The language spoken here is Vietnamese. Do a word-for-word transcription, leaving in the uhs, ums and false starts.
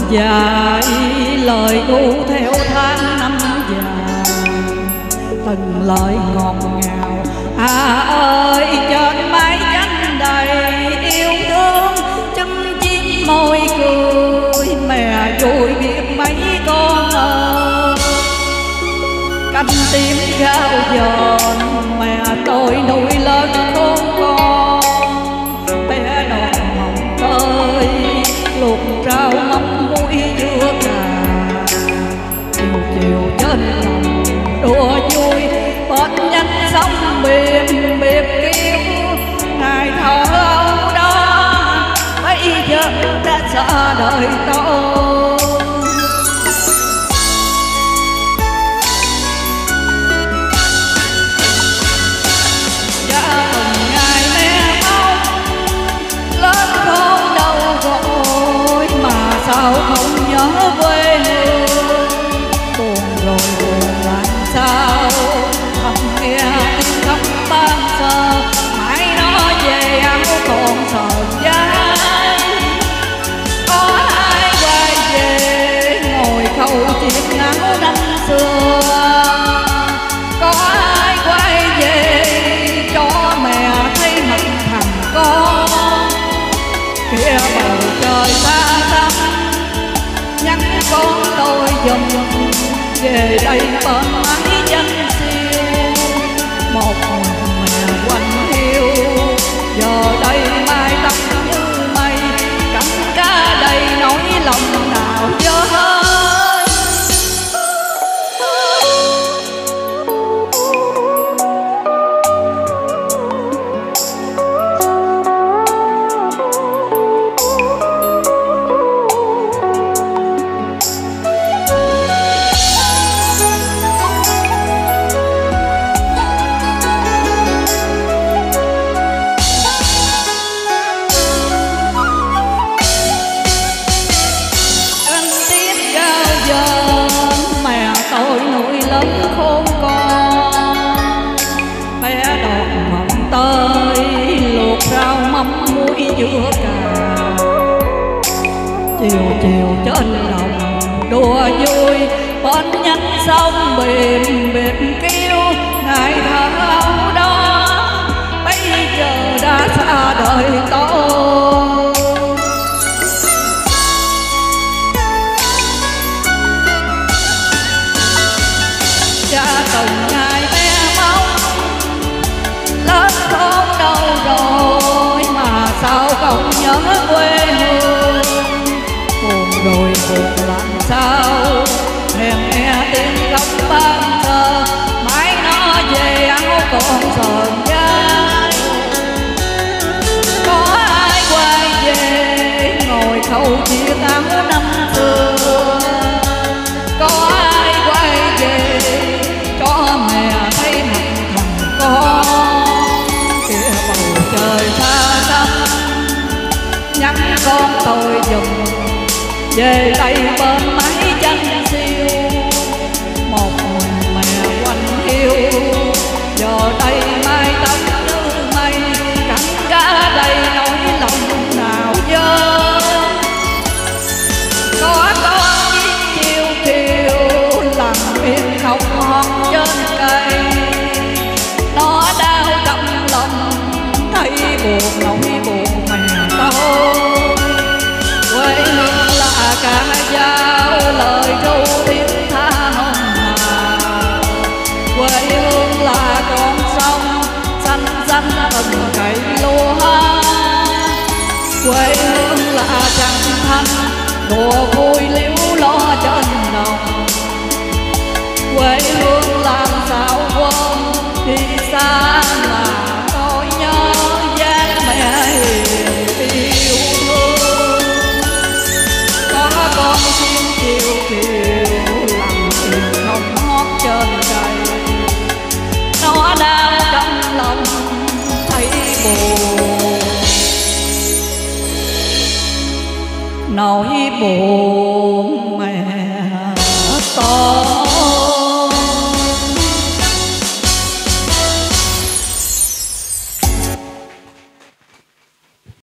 dài lời ru theo tháng năm dài, từng lời ngọt ngào à ơi trên mái tranh đầy yêu thương, chấm chim môi cười mẹ vui biết mấy con ơi. Canh tím gao giòn mẹ tôi nuôi lớn khôn con, bé đọt hồng tơi luộc rau mắm muối dưa cà, chiều chiều trên lòng đùa vui bên nhánh sông mềm mềm kêu ngày thơ âu đó bây giờ đã xa đời tôi. Sao không nhớ quê hương, buồn rồi buồn làm sao không nghe tiếng khóc ban sơ, mãi nó về áo còn sờn giá. Có ai quay về ngồi khâu chiếc áo năm xưa, có ai quay về cho mẹ thấy mặt thằng con kia bầu trời xa xăm, nhắn con tôi dùm về đây bên mái danh siêu, một mẹ quanh hiu giờ đây mai tóc như mây, cánh cá đầy nỗi lòng nào dơi. Khôn con bé đọt mộng tơi luộc rau mắm muối dưa cà, chiều chiều trên đồng đùa vui bên nhánh sông bìm bìm kêu ngày thơ âu đó bây giờ đã xa đời tôi. Từng ngày bé mong lớn khôn đâu rồi mà sao không nhớ quê hương, buồn rồi buồn làm sao thèm nghe tiếng khóc ban giờ, mãi nó về áo còn sờn vai. Có ai quay về ngồi khâu chiếc áo năm xưa, có ai quay về cho mẹ thấy mặt thằng con kia bầu trời xa xăm, nhắn con tôi dùm về đây bên mái tranh siêu, một mình mẹ quanh hiu giờ đây mai tóc như mây, cánh cá đầy nỗi lòng nào dơi. Có con viết chiều chiều làm miệng không hót trên cây, nó đau trong lòng thấy buồn nỗi buồn mẹ tôi. Quê hương là cả dao lời ru tiếng tha hồng hào, quê hương là con sông xanh xanh từng cày lúa hoa, quê hương là trăng thanh đùa vui liễu lo trên đồng, quê hương làm sao quên đi xa mà tôi nhớ dáng mẹ hiền yêu thương. Có con chim chiều chiều làm chuyện không hót trên cây, nó đau trong lòng thấy buồn nỗi buồn mẹ